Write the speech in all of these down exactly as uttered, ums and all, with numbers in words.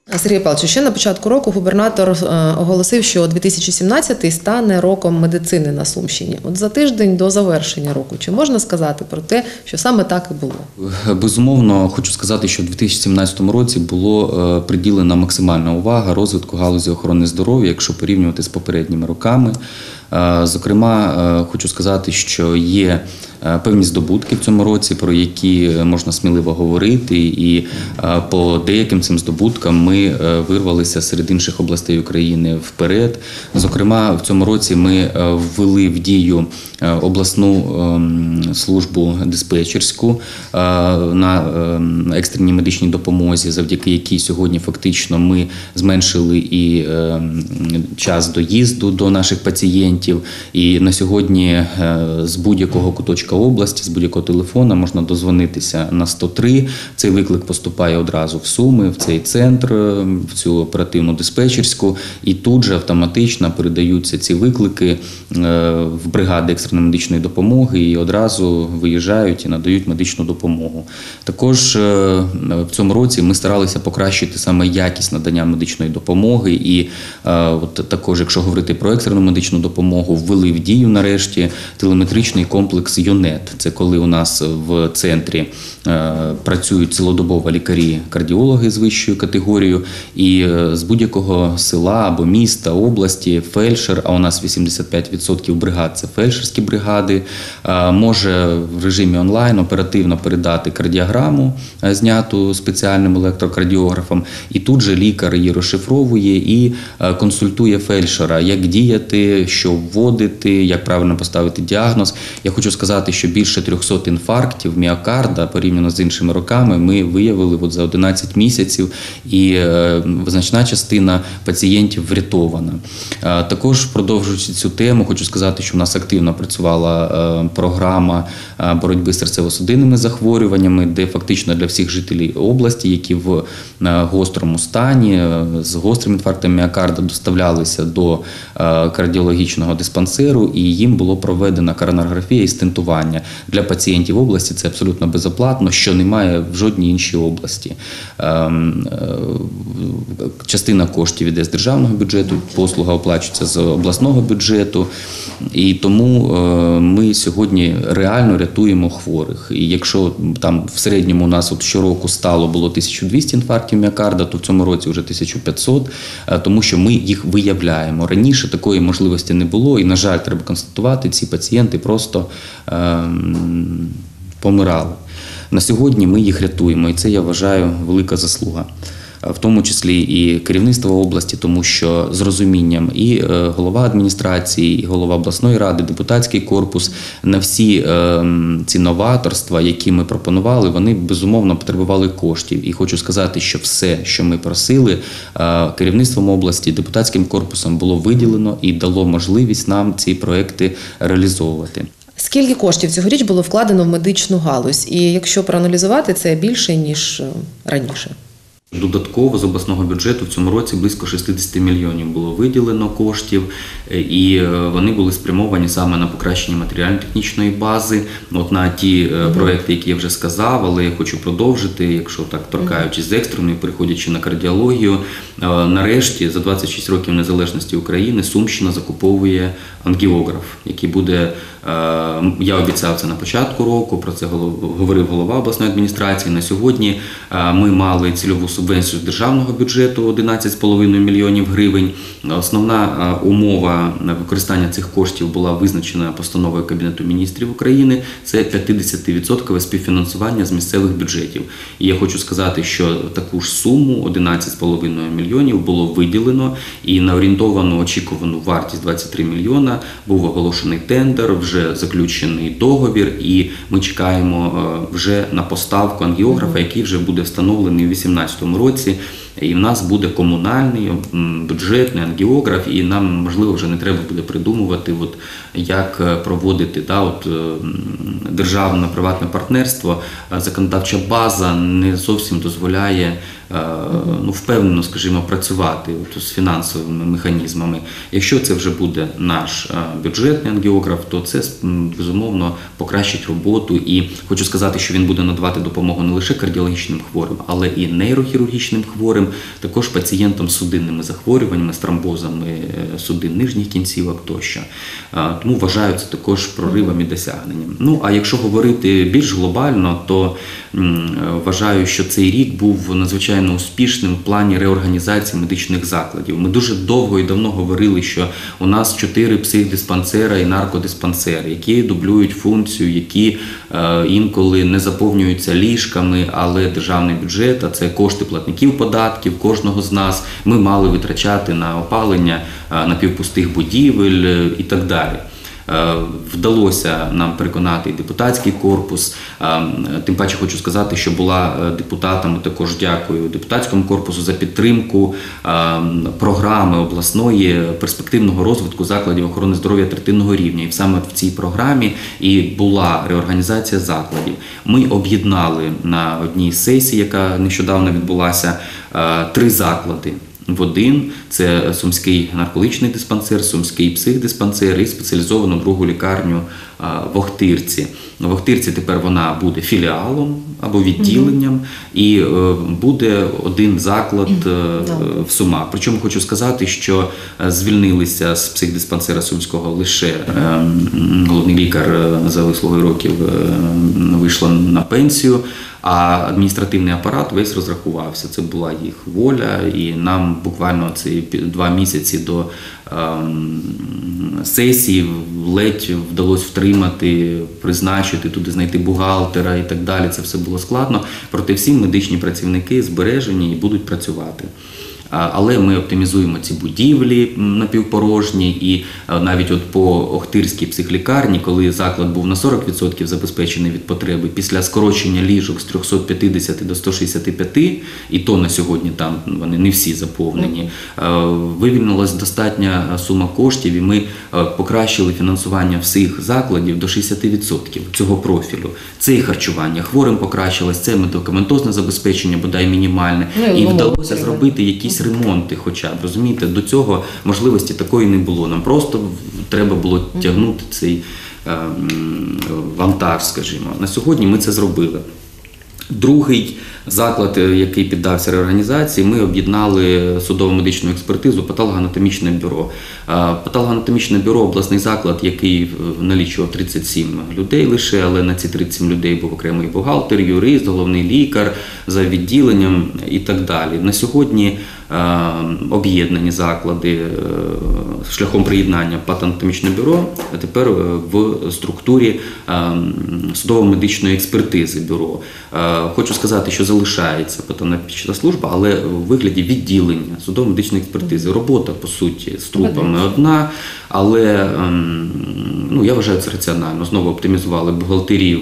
Сергій Павлович, ще на початку року губернатор оголосив, що дві тисячі сімнадцятий стане роком медицини на Сумщині. От за тиждень до завершення року, чи можна сказати про те, що саме так і було? Безумовно, хочу сказати, що в дві тисячі сімнадцятому році було приділена максимальна увага розвитку галузі охорони здоров'я, якщо порівнювати з попередніми роками. Зокрема, хочу сказати, що є певні здобутки в цьому році, про які можна сміливо говорити, і по деяким цим здобуткам ми вирвалися серед інших областей України вперед. Зокрема, в цьому році ми ввели в дію обласну службу диспетчерську на екстреній медичній допомозі, завдяки якій сьогодні фактично ми зменшили і час доїзду до наших пацієнтів. І на сьогодні з будь-якого куточка області, з будь-якого телефона можна дозвонитися на сто три. Цей виклик поступає одразу в Суми, в цей центр, в цю оперативну диспетчерську. І тут же автоматично передаються ці виклики в бригади екстреної медичної допомоги і одразу виїжджають і надають медичну допомогу. Також в цьому році ми старалися покращити саме якість надання медичної допомоги. І от також, якщо говорити про екстрену медичну допомогу, ввели в дію нарешті телеметричний комплекс ЮНЕТ. Це коли у нас в центрі працюють цілодобово лікарі-кардіологи з вищою категорією, і з будь-якого села або міста, області, фельдшер, а у нас вісімдесят п'ять відсотків бригад – це фельдшерські бригади, може в режимі онлайн оперативно передати кардіограму, зняту спеціальним електрокардіографом, і тут же лікар її розшифровує і консультує фельдшера, як діяти, що вводити, як правильно поставити діагноз. Я хочу сказати, що більше трьохсот інфарктів міокарда порівняно з іншими роками ми виявили от за одинадцять місяців, і значна частина пацієнтів врятована. Також, продовжуючи цю тему, хочу сказати, що в нас активно працювала програма боротьби з серцево-судинними захворюваннями, де фактично для всіх жителів області, які в гострому стані, з гострим інфарктом міокарда доставлялися до кардіологічного диспансеру, і їм було проведена коронарографія і стентування. Для пацієнтів області це абсолютно безоплатно, що немає в жодній іншій області. Частина коштів іде з державного бюджету, послуга оплачується з обласного бюджету, і тому ми сьогодні реально рятуємо хворих. І якщо там в середньому у нас от щороку стало було тисяча двісті інфарктів міокарда, то в цьому році вже тисяча п'ятсот, тому що ми їх виявляємо. Раніше такої можливості не було, і, на жаль, треба констатувати, ці пацієнти просто е, помирали. На сьогодні ми їх рятуємо, і це, я вважаю, велика заслуга. В тому числі і керівництва області, тому що з розумінням і голова адміністрації, і голова обласної ради, депутатський корпус, на всі ці новаторства, які ми пропонували, вони безумовно потребували коштів. І хочу сказати, що все, що ми просили, керівництвом області, депутатським корпусом було виділено і дало можливість нам ці проекти реалізовувати. Скільки коштів цьогоріч було вкладено в медичну галузь? І якщо проаналізувати, це більше, ніж раніше? Додатково з обласного бюджету в цьому році близько шістдесят мільйонів було виділено коштів, і вони були спрямовані саме на покращення матеріально-технічної бази, от на ті mm-hmm. проекти, які я вже сказав, але я хочу продовжити, якщо так торкаючись з екстреної, переходячи на кардіологію. Нарешті, за двадцять шість років незалежності України, Сумщина закуповує ангіограф, який буде, я обіцяв це на початку року, про це говорив голова обласної адміністрації. На сьогодні ми мали цільову субвенцію з державного бюджету одинадцять з половиною мільйонів гривень. Основна умова використання цих коштів була визначена постановою Кабінету міністрів України. Це п'ятдесят відсотків співфінансування з місцевих бюджетів. І я хочу сказати, що таку ж суму, одинадцять з половиною мільйонів, було виділено, і на орієнтовану очікувану вартість двадцять три мільйона був оголошений тендер, вже заключений договір, і ми чекаємо вже на поставку ангіографа, який вже буде встановлений у дві тисячі вісімнадцятому році. І в нас буде комунальний, бюджетний ангіограф, і нам, можливо, вже не треба буде придумувати, от, як проводити да, от, державно-приватне партнерство. Законодавча база не зовсім дозволяє ну, впевнено, скажімо, працювати от, з фінансовими механізмами. Якщо це вже буде наш бюджетний ангіограф, то це, безумовно, покращить роботу. І хочу сказати, що він буде надавати допомогу не лише кардіологічним хворим, але і нейрохірургічним хворим, також пацієнтам з судинними захворюваннями, з тромбозами судин нижніх кінцівок тощо. Тому вважаю це також проривом і досягненням. Ну, а якщо говорити більш глобально, то вважаю, що цей рік був надзвичайно успішним в плані реорганізації медичних закладів. Ми дуже довго і давно говорили, що у нас чотири психдиспансера і наркодиспансери, які дублюють функцію, які е, інколи не заповнюються ліжками, але державний бюджет, а це кошти платників податків, кожного з нас, ми мали витрачати на опалення е, напівпустих будівель е, і так далі. Вдалося нам переконати і депутатський корпус, тим паче хочу сказати, що була депутатами, також дякую депутатському корпусу за підтримку програми обласної перспективного розвитку закладів охорони здоров'я третинного рівня. І саме в цій програмі і була реорганізація закладів. Ми об'єднали на одній сесії, яка нещодавно відбулася, три заклади в один. Це Сумський наркологічний диспансер, Сумський психдиспансер і спеціалізовану другу лікарню в Охтирці. В Охтирці тепер вона буде філіалом або відділенням, і буде один заклад в Сумах. Причому хочу сказати, що звільнилися з психдиспансера Сумського лише головний лікар за вислугою років вийшла на пенсію, а адміністративний апарат весь розрахувався. Це була їх воля, і нам буквально ці два місяці до ем, сесії ледь вдалося втримати, призначити, туди знайти бухгалтера і так далі. Це все було складно. Проте всі медичні працівники збережені і будуть працювати. Але ми оптимізуємо ці будівлі напівпорожні, і навіть от по Охтирській психлікарні, коли заклад був на сорок відсотків забезпечений від потреби, після скорочення ліжок з трьохсот п'ятдесят до ста шістдесят п'ять, і то на сьогодні там вони не всі заповнені, вивільнилась достатня сума коштів, і ми покращили фінансування всіх закладів до шістдесят відсотків цього профілю. Це і харчування хворим покращилось, це медикаментозне забезпечення, бодай мінімальне, і вдалося зробити якісь ремонти хоча б, розумієте, до цього можливості такої не було. Нам просто треба було тягнути цей е, вантаж, скажімо. На сьогодні ми це зробили. Другий заклад, який піддався реорганізації, ми об'єднали судово-медичну експертизу, патологоанатомічне бюро. Патологоанатомічне бюро – обласний заклад, який налічував тридцять сім людей лише, але на ці тридцять сім людей був окремий бухгалтер, юрист, головний лікар за відділенням і так далі. На сьогодні об'єднані заклади шляхом приєднання патологоанатомічне бюро, а тепер в структурі судово-медичної експертизи бюро. Хочу сказати, що залишається патологоанатомічна служба, але в вигляді відділення судово-медичної експертизи. Робота, по суті, з трупами одна, але ну, я вважаю це раціонально. Знову оптимізували бухгалтерів,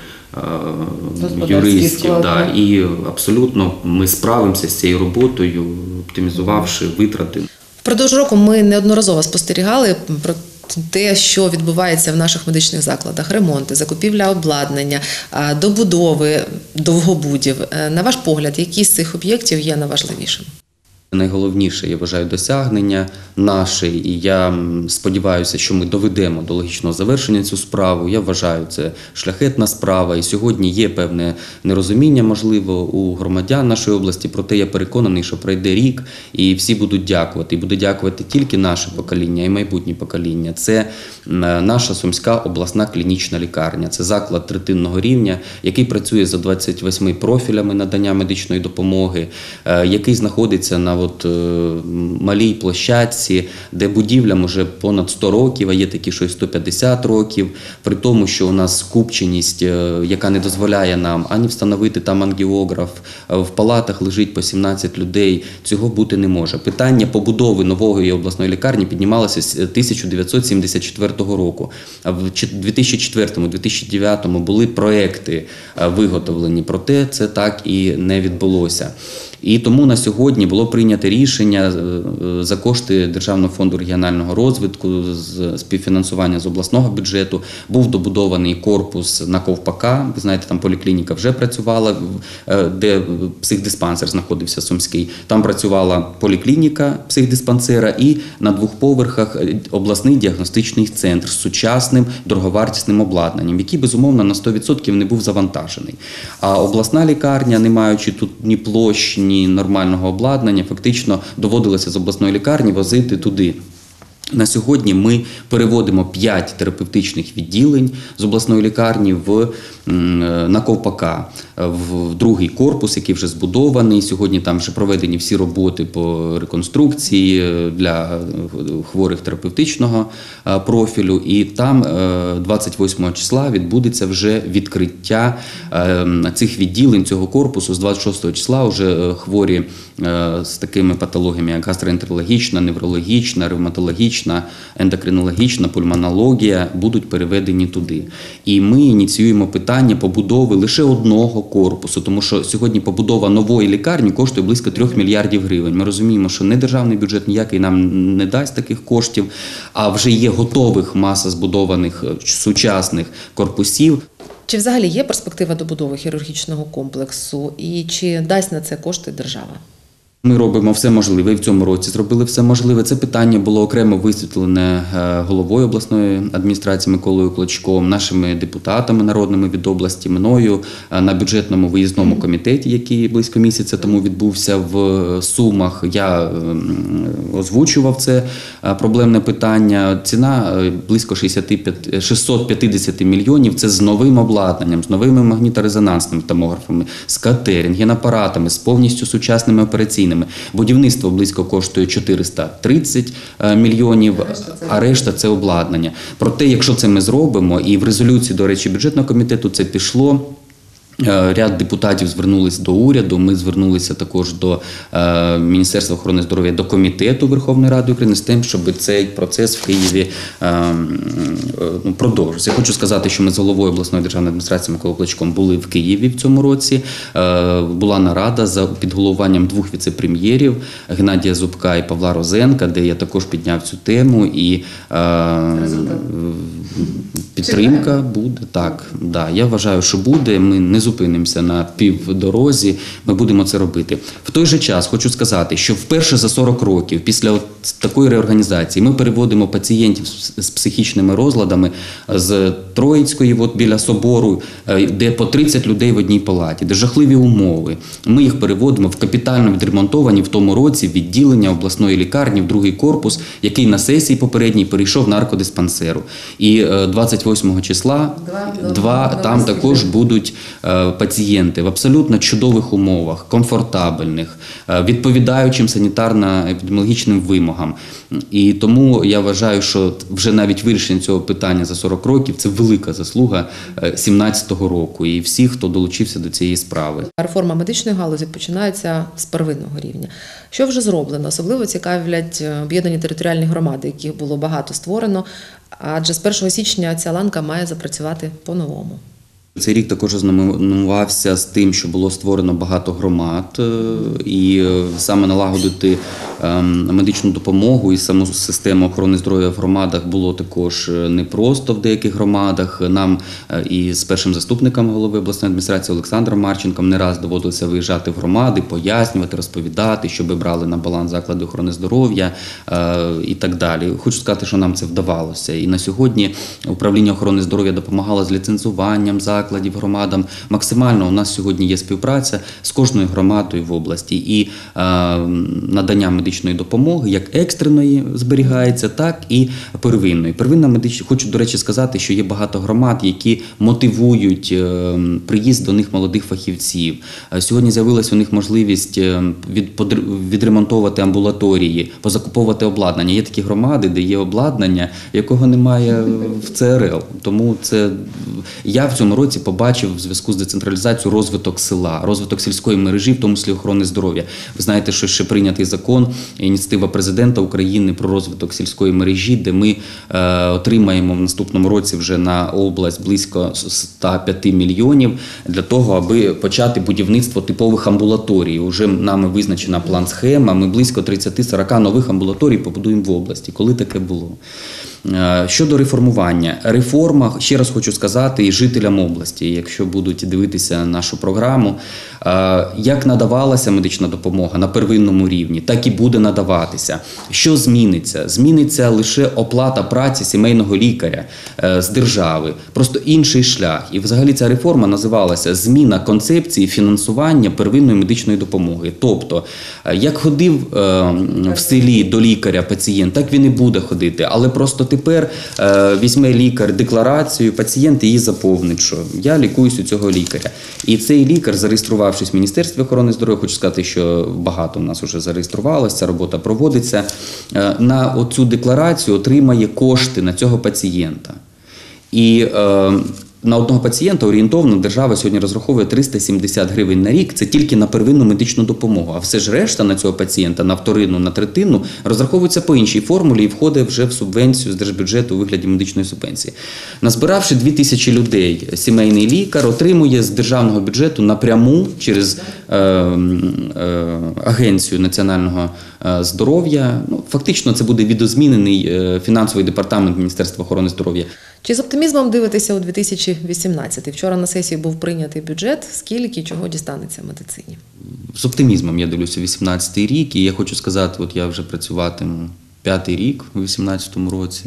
юристів, да, і абсолютно ми справимося з цією роботою, оптимізувавши витрати. Впродовж року ми неодноразово спостерігали про те, що відбувається в наших медичних закладах: ремонти, закупівля обладнання, добудови довгобудів. На ваш погляд, які з цих об'єктів є найважливішим? Найголовніше, я вважаю, досягнення наше, і я сподіваюся, що ми доведемо до логічного завершення цю справу. Я вважаю, це шляхетна справа, і сьогодні є певне нерозуміння, можливо, у громадян нашої області, проте я переконаний, що пройде рік, і всі будуть дякувати. І буде дякувати тільки наше покоління і майбутнє покоління. Це наша Сумська обласна клінічна лікарня. Це заклад третинного рівня, який працює за двадцять восьми профілями надання медичної допомоги, який знаходиться на от, малій площадці, де будівлям вже понад сто років, а є такі, що й сто п'ятдесят років, при тому, що у нас скупченість, яка не дозволяє нам ані встановити там ангіограф, в палатах лежить по сімнадцять людей, цього бути не може. Питання побудови нової обласної лікарні піднімалося з тисяча дев'ятсот сімдесят четвертого року. В дві тисячі четвертому - дві тисячі дев'ятому були проекти виготовлені, проте це так і не відбулося. І тому на сьогодні було прийнято рішення за кошти Державного фонду регіонального розвитку, з співфінансування з обласного бюджету. Був добудований корпус на Ковпака. Ви знаєте, там поліклініка вже працювала, де психдиспансер знаходився Сумський. Там працювала поліклініка психдиспансера і на двох поверхах обласний діагностичний центр з сучасним дороговартісним обладнанням, який, безумовно, на сто відсотків не був завантажений. А обласна лікарня, не маючи тут ні площ, ні ні нормального обладнання, фактично доводилося з обласної лікарні возити туди. На сьогодні ми переводимо п'ять терапевтичних відділень з обласної лікарні в, на Ковпака, в другий корпус, який вже збудований. Сьогодні там вже проведені всі роботи по реконструкції для хворих терапевтичного профілю. І там двадцять восьмого числа відбудеться вже відкриття цих відділень, цього корпусу. З двадцять шостого числа вже хворі з такими патологіями, як гастроентерологічна, неврологічна, ревматологічна, ендокринологічна, пульмонологія будуть переведені туди. І ми ініціюємо питання побудови лише одного корпусу, тому що сьогодні побудова нової лікарні коштує близько трьох мільярдів гривень. Ми розуміємо, що не державний бюджет ніякий нам не дасть таких коштів, а вже є готових маса збудованих сучасних корпусів. Чи взагалі є перспектива добудови хірургічного комплексу і чи дасть на це кошти держава? Ми робимо все можливе, і в цьому році зробили все можливе. Це питання було окремо висвітлене головою обласної адміністрації Миколою Клочком, нашими депутатами народними від області, мною на бюджетному виїзному комітеті, який близько місяця тому відбувся в Сумах. Я озвучував це проблемне питання. Ціна близько шістсот п'ятдесят мільйонів. Це з новим обладнанням, з новими магніторезонансними томографами, з КТ, рентгенапаратами, з повністю сучасними операційними. Будівництво близько коштує чотириста тридцять мільйонів, а решта – це обладнання. Проте, якщо це ми зробимо, і в резолюції, до речі, бюджетного комітету це пішло, ряд депутатів звернулись до уряду, ми звернулися також до е, Міністерства охорони здоров'я, до Комітету Верховної Ради України з тим, щоб цей процес в Києві е, е, продовжився. Я хочу сказати, що ми з головою обласної державної адміністрації Миколою Клочком були в Києві в цьому році. Е, була нарада за під головуванням двох віце-прем'єрів Геннадія Зубка і Павла Розенка, де я також підняв цю тему. І е, підтримка буде. Так, да, я вважаю, що буде. Ми не зупинимося на півдорозі, ми будемо це робити. В той же час хочу сказати, що вперше за сорок років після от такої реорганізації ми переводимо пацієнтів з психічними розладами з Троїцької, от біля собору, де по тридцять людей в одній палаті, де жахливі умови. Ми їх переводимо в капітально відремонтовані в тому році відділення обласної лікарні, в другий корпус, який на сесії попередній перейшов наркодиспансеру. І двадцять восьмого числа два, два там також будуть пацієнти в абсолютно чудових умовах, комфортабельних, відповідаючим санітарно-епідеміологічним вимогам. І тому я вважаю, що вже навіть вирішення цього питання за сорок років – це велика заслуга сімнадцятого року і всіх, хто долучився до цієї справи. Реформа медичної галузі починається з первинного рівня. Що вже зроблено? Особливо цікавлять об'єднані територіальні громади, яких було багато створено, адже з першого січня ця ланка має запрацювати по-новому. Цей рік також ознаменувався з тим, що було створено багато громад, і саме налагодити медичну допомогу і саму систему охорони здоров'я в громадах було також непросто в деяких громадах. Нам і з першим заступником голови обласної адміністрації Олександром Марченком не раз доводилося виїжджати в громади, пояснювати, розповідати, щоб брали на баланс заклади охорони здоров'я і так далі. Хочу сказати, що нам це вдавалося. І на сьогодні управління охорони здоров'я допомагало з ліцензуванням закладів, закладів громадам. Максимально у нас сьогодні є співпраця з кожною громадою в області. І е, надання медичної допомоги як екстреної зберігається, так і первинної. Первинна медична, хочу, до речі, сказати, що є багато громад, які мотивують е, приїзд до них молодих фахівців. Е, сьогодні з'явилася у них можливість від, відремонтувати амбулаторії, позакуповувати обладнання. Є такі громади, де є обладнання, якого немає в Це Ер Ел. Тому це я в цьому році побачив в зв'язку з децентралізацією розвиток села, розвиток сільської мережі, в тому числі охорони здоров'я. Ви знаєте, що ще прийнятий закон, ініціатива президента України про розвиток сільської мережі, де ми е, отримаємо в наступному році вже на область близько ста п'яти мільйонів для того, аби почати будівництво типових амбулаторій. Уже нами визначена план-схема, ми близько тридцять сорок нових амбулаторій побудуємо в області. Коли таке було? Щодо реформування, реформа, ще раз хочу сказати і жителям області, якщо будуть дивитися нашу програму, як надавалася медична допомога на первинному рівні, так і буде надаватися. Що зміниться? Зміниться лише оплата праці сімейного лікаря з держави, просто інший шлях. І взагалі ця реформа називалася «Зміна концепції фінансування первинної медичної допомоги». Тобто, як ходив в селі до лікаря пацієнт, так він і буде ходити, але просто тепер е, візьме лікар декларацію, пацієнт її заповнить, що я лікуюсь у цього лікаря. І цей лікар, зареєструвавшись в Міністерстві охорони здоров'я, хочу сказати, що багато в нас вже зареєструвалося, ця робота проводиться, е, на оцю декларацію отримає кошти на цього пацієнта. І е, на одного пацієнта орієнтовно держава сьогодні розраховує триста сімдесят гривень на рік, це тільки на первинну медичну допомогу. А все ж решта на цього пацієнта, на вторинну, на третину, розраховується по іншій формулі і входить вже в субвенцію з держбюджету у вигляді медичної субвенції. Назбиравши дві тисячі людей, сімейний лікар отримує з державного бюджету напряму через е, е, Агенцію національного здоров'я. Ну, фактично це буде відозмінений е, фінансовий департамент Міністерства охорони здоров'я. Чи з оптимізмом дивитеся у дві тисячі вісімнадцятий? Вчора на сесії був прийнятий бюджет. Скільки чого дістанеться медицині? З оптимізмом я дивлюся вісімнадцятий рік, і я хочу сказати, от я вже працюватиму п'ятий рік у вісімнадцятому році.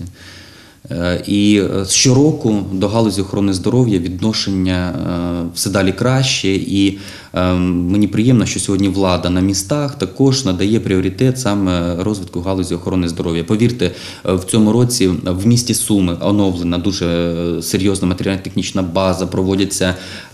І щороку до галузі охорони здоров'я відношення все далі краще, і мені приємно, що сьогодні влада на містах також надає пріоритет саме розвитку галузі охорони здоров'я. Повірте, в цьому році в місті Суми оновлена дуже серйозна матеріально-технічна база, проводяться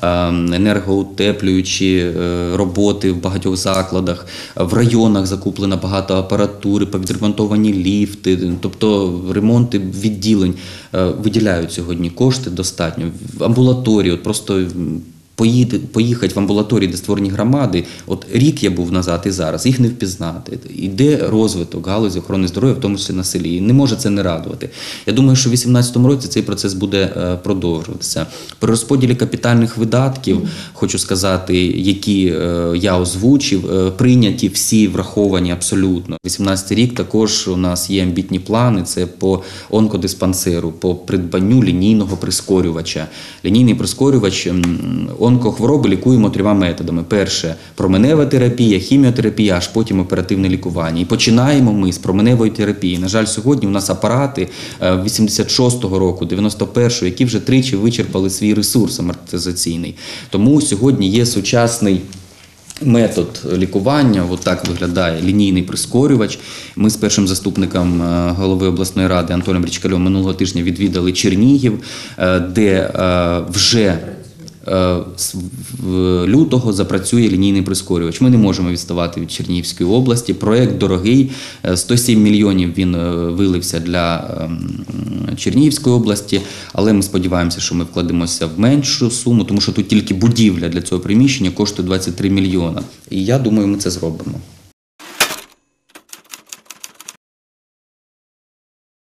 енергоутеплюючі роботи в багатьох закладах, в районах закуплено багато апаратури, повідремонтовані ліфти, тобто ремонти відділень. Виділяють сьогодні кошти достатньо. В амбулаторії, от просто поїти, поїхати в амбулаторії, де створені громади, от рік я був назад і зараз, їх не впізнати. Іде розвиток галузі охорони здоров'я, в тому числі на селі. І не може це не радувати. Я думаю, що в дві тисячі вісімнадцятому році цей процес буде продовжуватися. При розподілі капітальних видатків, mm. хочу сказати, які я озвучив, прийняті всі, враховані абсолютно. вісімнадцятий рік також у нас є амбітні плани, це по онкодиспансеру, по придбанню лінійного прискорювача. Лінійний прискорювач онкохвороби лікуємо трьома методами. Перше – променева терапія, хіміотерапія, аж потім оперативне лікування. І починаємо ми з променевої терапії. На жаль, сьогодні у нас апарати вісімдесят шостого року, дев'яносто першого, які вже тричі вичерпали свій ресурс амортизаційний. Тому сьогодні є сучасний метод лікування, от так виглядає лінійний прискорювач. Ми з першим заступником голови обласної ради Анатолієм Річкальом минулого тижня відвідали Чернігів, де вже з лютого запрацює лінійний прискорювач. Ми не можемо відставати від Чернігівської області. Проєкт дорогий, сто сім мільйонів він вилився для Чернігівської області, але ми сподіваємося, що ми вкладемося в меншу суму, тому що тут тільки будівля для цього приміщення коштує двадцять три мільйона. І я думаю, ми це зробимо.